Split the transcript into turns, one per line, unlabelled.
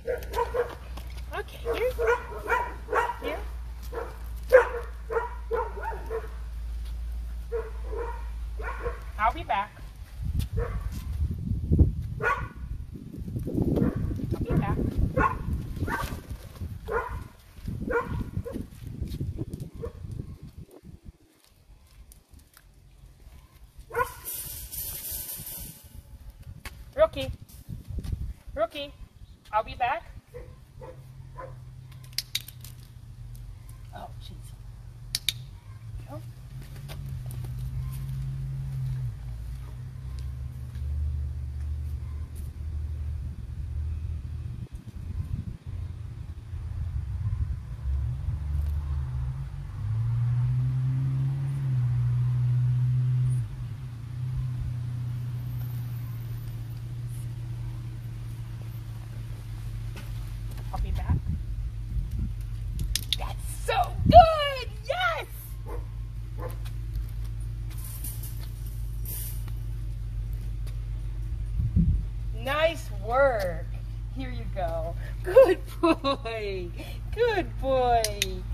Okay, here. Here. I'll be back. I'll be back. Rookie. Rookie. I'll be back. Oh, jeez. Go. I'll be back. That's so good! Yes! Nice work. Here you go. Good boy. Good boy.